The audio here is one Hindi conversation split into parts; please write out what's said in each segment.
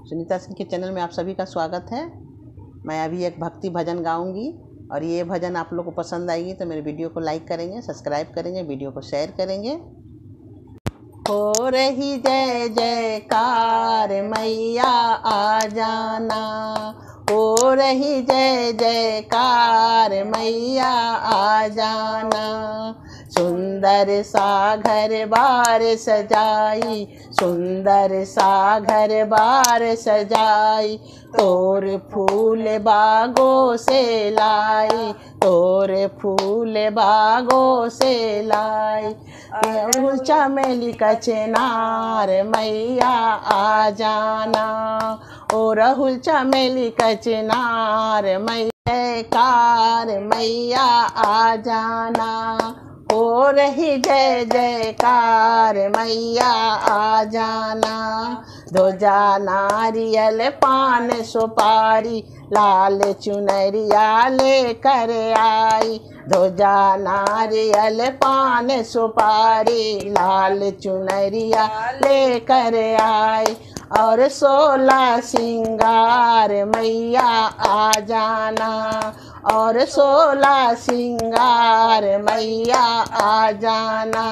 सुनीता सिंह के चैनल में आप सभी का स्वागत है। मैं अभी एक भक्ति भजन गाऊंगी और ये भजन आप लोग को पसंद आएगी तो मेरे वीडियो को लाइक करेंगे, सब्सक्राइब करेंगे, वीडियो को शेयर करेंगे। हो रही जय जयकार मैया आ जाना, हो रही जय जयकार मैया आ जाना। सुंदर सा घर बार सजाई, सुंदर सा घर बार सजाई, तोर फूल बागों से लाई, तोर फूल बागों से लाई। चमेली का चिनार मैया आ जाना, ओ राहुल चमेली का चिनार मैया कार मैया आ जाना। हो रही जय जयकार मैया आ जाना। ध्वजा नारियल पान सुपारी लाल चुनरिया लेकर आई, ध्वजा नारियल पान सुपारी लाल चुनरिया लेकर आई। और 16 सिंगार मैया आ जाना, और 16 सिंगार मैया आ जाना।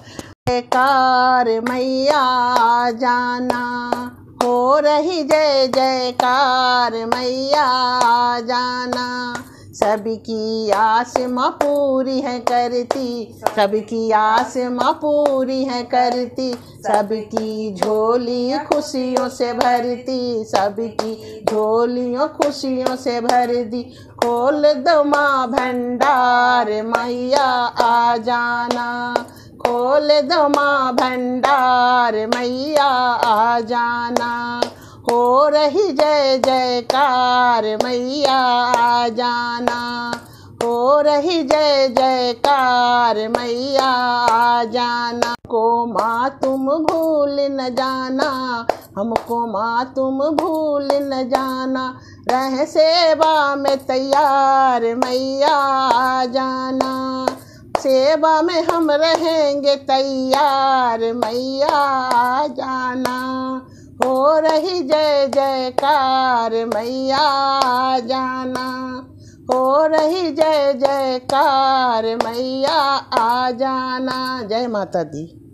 जयकार मैया आ जाना, हो रही जय जयकार मैया आ जाना। सबकी आस माँ पूरी है करती, सबकी आस माँ पूरी है करती, सबकी झोली खुशियों से भरती, सबकी झोलियों खुशियों से भर दी। खोल दो माँ भंडार मैया आ जाना, खोल दो माँ भंडार मैया आ जाना। हो रही जय जयकार मैया आ जाना, हो रही जय जयकार मैया आ जाना। को माँ तुम भूल न जाना, हमको माँ तुम भूल न जाना। रह सेवा में तैयार मैया आ जाना, सेवा में हम रहेंगे तैयार मैया आ जाना। हो रही जय जयकार मैया आ जाना, हो रही जय जयकार मैया आ जाना। जय माता दी।